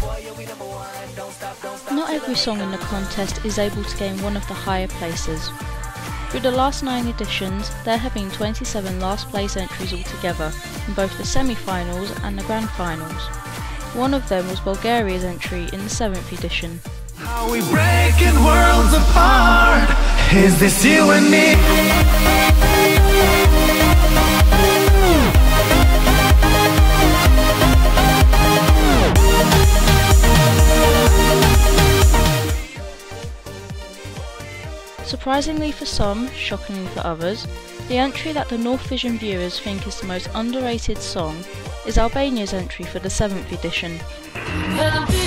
Not every song in the contest is able to gain one of the higher places. Through the last 9 editions, there have been 27 last place entries altogether, in both the semi-finals and the grand finals. One of them was Bulgaria's entry in the 7th edition. How we breaking worlds apart. Is this you and me? Surprisingly for some, shockingly for others, the entry that the North Vision viewers think is the most underrated song is Albania's entry for the 7th edition.